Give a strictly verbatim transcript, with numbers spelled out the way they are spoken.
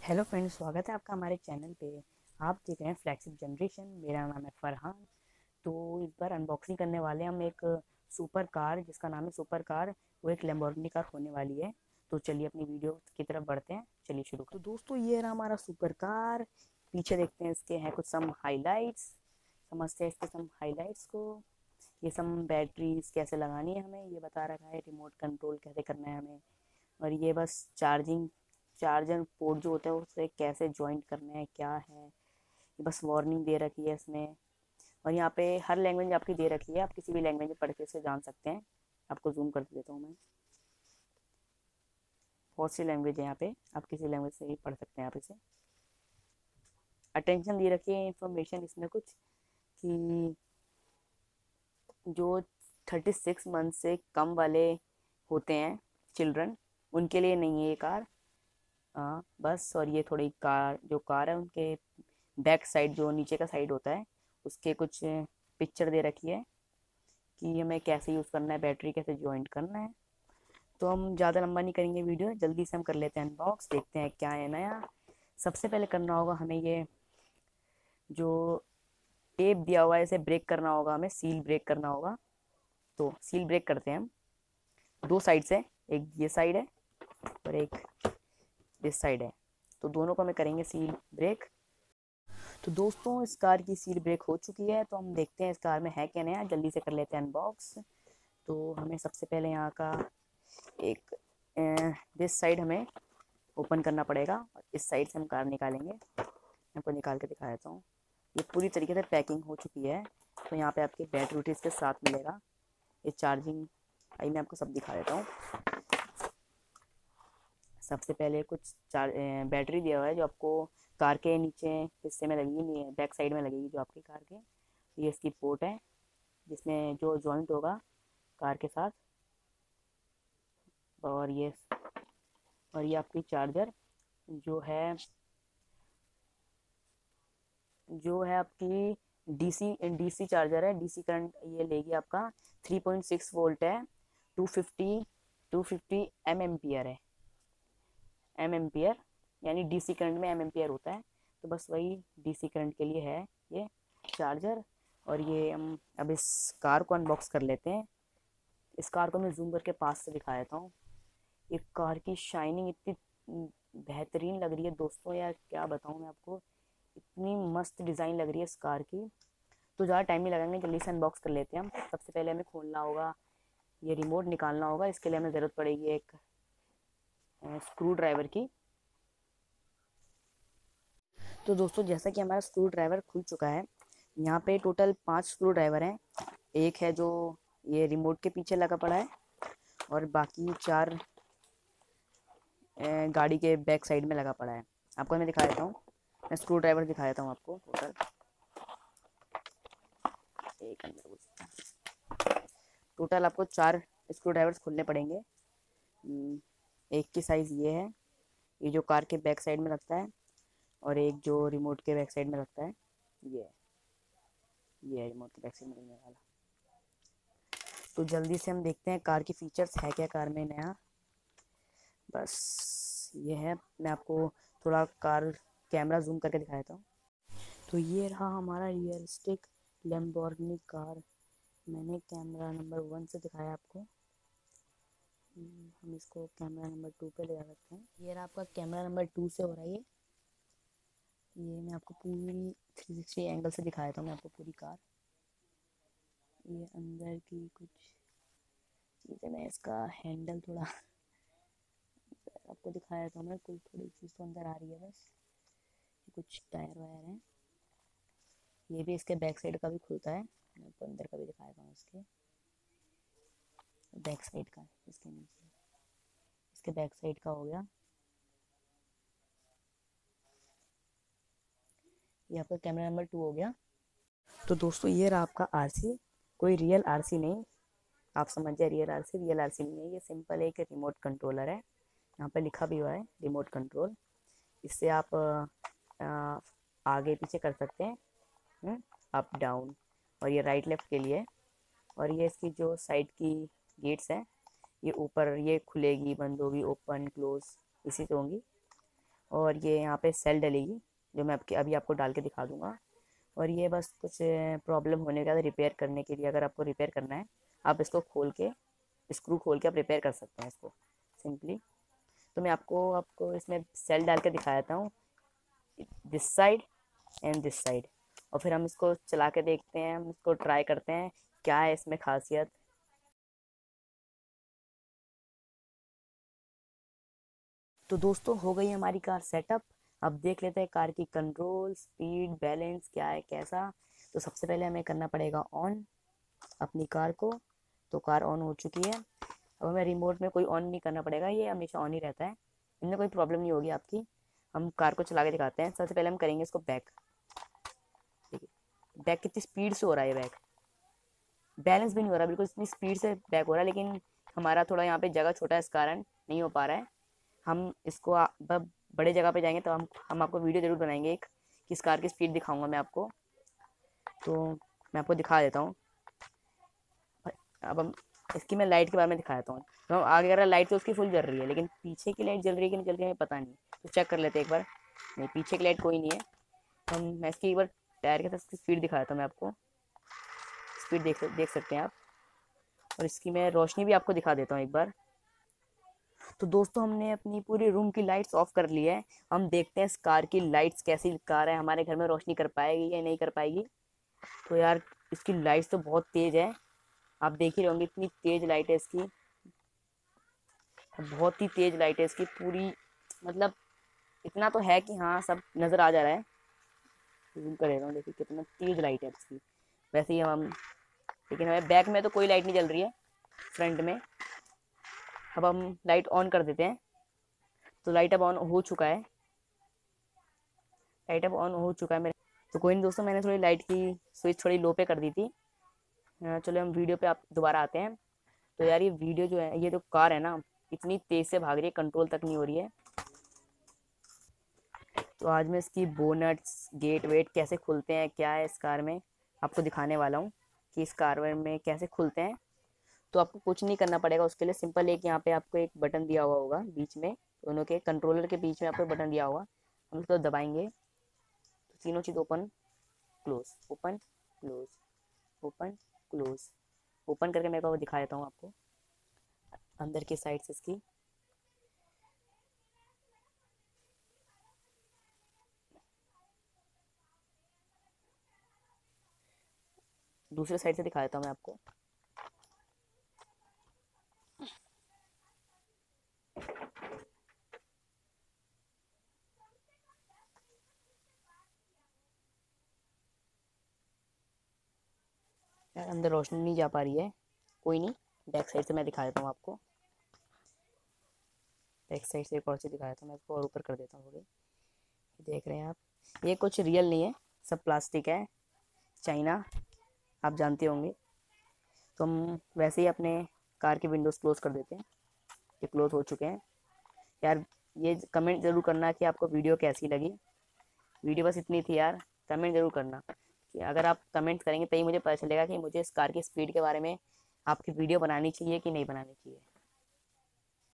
Hello friends, स्वागत है आपका हमारे चैनल पे। आप देख रहे हैं फ्लैगशिप जनरेशन। मेरा नाम है फरहान। तो इस बार अनबॉक्सिंग करने वाले हैं हम एक सुपर कार, जिसका नाम है सुपर कार। वो एक लैम्बोर्गिनी कार होने वाली है। तो चलिए अपनी वीडियो की तरफ बढ़ते हैं। चलिए शुरू कर। तो दोस्तों, ये रहा हमारा सुपर कार। पीछे देखते हैं, इसके हैं कुछ सम हाईलाइट्स। समझते हैं इसके सम हाईलाइट्स को। ये सम बैटरीज कैसे लगानी है हमें ये बता रखा है। रिमोट कंट्रोल कैसे करना है हमें। और ये बस चार्जिंग चार्जर पोर्ट जो होता है उसे कैसे ज्वाइंट करना है क्या है। ये बस वार्निंग दे रखी है इसमें। और यहाँ पे हर लैंग्वेज आपकी दे रखी है, आप किसी भी लैंग्वेज में पढ़ के इसे जान सकते हैं। आपको जूम कर देता हूँ मैं। बहुत सी लैंग्वेज है यहाँ पे, आप किसी लैंग्वेज से ही पढ़ सकते हैं आप इसे। अटेंशन दे रखी है इंफॉर्मेशन इसमें कुछ कि जो थर्टी सिक्स मंथ से कम वाले होते हैं चिल्ड्रन, उनके लिए नहीं है ये कार। हाँ बस। और ये थोड़ी कार जो कार है उनके बैक साइड, जो नीचे का साइड होता है, उसके कुछ पिक्चर दे रखी है कि हमें कैसे यूज़ करना है, बैटरी कैसे ज्वाइंट करना है। तो हम ज़्यादा लंबा नहीं करेंगे वीडियो, जल्दी से हम कर लेते हैं अनबॉक्स, देखते हैं क्या है नया। सबसे पहले करना होगा हमें ये जो टेप दिया हुआ है, इसे ब्रेक करना होगा, हमें सील ब्रेक करना होगा। तो सील ब्रेक करते हैं हम दो साइड से। एक ये साइड है और एक इस साइड है। तो दोनों को हमें करेंगे सील ब्रेक। तो दोस्तों, इस कार की सील ब्रेक हो चुकी है। तो हम देखते हैं इस कार में है क्या नया, जल्दी से कर लेते हैं अनबॉक्स। तो हमें सबसे पहले यहाँ का एक दिस साइड हमें ओपन करना पड़ेगा और इस साइड से हम कार निकालेंगे। मैं आपको निकाल के दिखा देता हूँ। ये पूरी तरीके से पैकिंग हो चुकी है। तो यहाँ पे आपकी बैटरी उटरी इसके साथ मिलेगा। ये चार्जिंग आई मैं आपको सब दिखा देता हूँ। सबसे पहले कुछ चार बैटरी दिया हुआ है जो आपको कार के नीचे हिस्से में लगेगी, बैक साइड में लगेगी जो आपकी कार के। ये इसकी पोर्ट है जिसमें जो जॉइंट होगा कार के साथ। और ये और ये आपकी चार्जर जो है जो है आपकी डीसी डीसी चार्जर है। डीसी करंट ये लेगी आपका थ्री पॉइंट सिक्स वोल्ट है। Two fifty two fifty M ampere है। एम एम्पियर यानी डीसी करंट में एम एम्पियर होता है। तो बस वही डीसी करंट के लिए है ये चार्जर। और ये हम अब इस कार को अनबॉक्स कर लेते हैं। इस कार को मैं जूम करके पास से दिखा देता हूँ। ये कार की शाइनिंग इतनी बेहतरीन लग रही है दोस्तों, यार क्या बताऊँ मैं आपको। इतनी मस्त डिज़ाइन लग रही है इस कार की। तो ज़्यादा टाइम नहीं लगाएंगे, जल्दी से अनबॉक्स कर लेते हैं हम। सबसे पहले हमें खोलना होगा, ये रिमोट निकालना होगा। इसके लिए हमें ज़रूरत पड़ेगी एक स्क्रू ड्राइवर की। तो दोस्तों, जैसा कि हमारा स्क्रू ड्राइवर खुल चुका है, यहाँ पे टोटल पांच स्क्रू ड्राइवर हैं। एक है जो ये रिमोट के पीछे लगा पड़ा है और बाकी चार गाड़ी के बैक साइड में लगा पड़ा है। आपको मैं दिखा देता हूँ, मैं स्क्रू ड्राइवर दिखा देता हूँ आपको। टोटल एक अंदर टोटल आपको चार स्क्रू ड्राइवर्स खोलने पड़ेंगे। एक की साइज़ ये है, ये जो कार के बैक साइड में लगता है। और एक जो रिमोट के बैक साइड में लगता है, ये ये है रिमोट के बैक साइड में लगने वाला। तो जल्दी से हम देखते हैं कार की फीचर्स है क्या कार में नया। बस ये है, मैं आपको थोड़ा कार कैमरा जूम करके दिखा देता हूँ। तो ये रहा हमारा रियलिस्टिक लैम्बोर्गिनी कार। मैंने कैमरा नंबर वन से दिखाया आपको। हम इसको कैमरा नंबर टू पे ले जा सकते हैं। ये रहा आपका कैमरा नंबर टू से हो रहा है ये ये मैं आपको पूरी थ्री सिक्सटी एंगल से दिखा देता हूँ मैं आपको पूरी कार। ये अंदर की कुछ चीज़ें, मैं इसका हैंडल थोड़ा आपको दिखाया था मैं, कुछ थोड़ी चीज़ तो अंदर आ रही है बस। कुछ टायर वायर हैं। ये भी इसके बैक साइड का भी खुलता है, मैं आपको अंदर का भी दिखाया था इसके बैक साइड का। इसके नीचे इसके बैक साइड का हो गया। ये आपका कैमरा नंबर टू हो गया। तो दोस्तों, ये रहा आपका आरसी। कोई रियल आरसी नहीं, आप समझ जाए रियल आरसी। रियल आरसी नहीं है ये, सिंपल एक रिमोट कंट्रोलर है। यहाँ पे लिखा भी हुआ है रिमोट कंट्रोल। इससे आप आ, आगे पीछे कर सकते हैं, अप डाउन। और ये राइट लेफ्ट के लिए। और ये इसकी जो साइड की गेट्स हैं, ये ऊपर ये खुलेगी बंद होगी, ओपन क्लोज इसी से होंगी। और ये यहाँ पे सेल डलेगी, जो मैं आपके अभी आपको डाल के दिखा दूंगा। और ये बस कुछ प्रॉब्लम होने के बाद रिपेयर करने के लिए, अगर आपको रिपेयर करना है आप इसको खोल के, स्क्रू खोल के आप रिपेयर कर सकते हैं इसको सिंपली। तो मैं आपको आपको इसमें सेल डाल के दिखा देता हूँ, this side and this side, और फिर हम इसको चला के देखते हैं, हम इसको ट्राई करते हैं क्या है इसमें खासियत। तो दोस्तों हो गई हमारी कार सेटअप। अब देख लेते हैं कार की कंट्रोल, स्पीड, बैलेंस क्या है कैसा। तो सबसे पहले हमें करना पड़ेगा ऑन अपनी कार को। तो कार ऑन हो चुकी है। अब हमें रिमोट में कोई ऑन नहीं करना पड़ेगा, ये हमेशा ऑन ही रहता है, इनमें कोई प्रॉब्लम नहीं होगी आपकी। हम कार को चला के दिखाते हैं। सबसे पहले हम करेंगे इसको बैक। देखिए बैक कितनी स्पीड से हो रहा है, बैक बैलेंस भी नहीं हो रहा, बिल्कुल इतनी स्पीड से बैक हो रहा है। लेकिन हमारा थोड़ा यहाँ पे जगह छोटा है, इस कारण नहीं हो पा रहा है। हम इसको अब बड़े जगह पे जाएंगे तो हम हम आपको वीडियो जरूर बनाएंगे एक, किस कार की स्पीड दिखाऊंगा मैं आपको। तो मैं आपको दिखा देता हूँ। अब हम इसकी मैं लाइट के बारे में दिखा देता हूँ। तो हम आगे अगर लाइट तो उसकी फुल जल रही है, लेकिन पीछे की लाइट जल रही है कि नहीं जल रही है हमें पता नहीं। तो चेक कर लेते हैं एक बार। नहीं, पीछे की लाइट कोई नहीं है। हम मैं इसकी एक बार टायर के साथ इसकी स्पीड दिखा देता हूँ मैं आपको। स्पीड देख देख सकते हैं आप। और इसकी मैं रोशनी भी आपको दिखा देता हूँ एक बार। तो दोस्तों हमने अपनी पूरी रूम की लाइट्स ऑफ कर ली है। हम देखते हैं इस कार की लाइट्स कैसी कार है, हमारे घर में रोशनी कर पाएगी या नहीं कर पाएगी। तो यार इसकी लाइट्स तो बहुत तेज है, आप देख ही रहे होंगे इतनी तेज लाइट है इसकी, बहुत ही तेज लाइट है इसकी पूरी। मतलब इतना तो है कि हाँ सब नज़र आ जा रहा है। जूम कर रहा हूँ, देखिए कितना तेज लाइट है इसकी। वैसे ही हम, लेकिन हमें बैक में तो कोई लाइट नहीं जल रही है, फ्रंट में। अब हम लाइट ऑन कर देते हैं। तो लाइट अब ऑन हो चुका है, लाइट अब ऑन हो चुका है मेरे। तो कोई नहीं दोस्तों, मैंने थोड़ी लाइट की स्विच थोड़ी लो पे कर दी थी। चलो हम वीडियो पे आप दोबारा आते हैं। तो यार ये वीडियो जो है, ये जो कार है ना इतनी तेज़ से भाग रही है, कंट्रोल तक नहीं हो रही है। तो आज मैं इसकी बोनट्स, गेट वेट कैसे खुलते हैं, क्या है इस कार में, आपको दिखाने वाला हूँ कि इस कार में कैसे खुलते हैं। तो आपको कुछ नहीं करना पड़ेगा उसके लिए। सिंपल एक यहाँ पे आपको एक बटन दिया हुआ होगा बीच में, दोनों के कंट्रोलर के बीच में आपको बटन दिया होगा। हम उसको दबाएंगे तो तीनों चीज़ open close, open close, open close. Open करके मैं को दिखा देता हूँ आपको अंदर की साइड से इसकी। दूसरे साइड से दिखा देता हूँ मैं आपको। यार अंदर रोशनी नहीं जा पा रही है, कोई नहीं, बैक साइड से मैं दिखा देता हूँ आपको। बैक साइड से एक और चीज़ दिखा देता हूँ मैं इसको, और ऊपर कर देता हूँ थोड़ी। देख रहे हैं आप, ये कुछ रियल नहीं है, सब प्लास्टिक है, चाइना, आप जानते होंगे। तो हम वैसे ही अपने कार के विंडोज़ क्लोज़ कर देते हैं। ये क्लोज़ हो चुके हैं। यार ये कमेंट ज़रूर करना कि आपको वीडियो कैसी लगी। वीडियो बस इतनी थी यार, कमेंट ज़रूर करना कि अगर आप कमेंट करेंगे तभी मुझे पता चलेगा कि मुझे इस कार की स्पीड के बारे में आपकी वीडियो बनानी चाहिए कि नहीं बनानी चाहिए।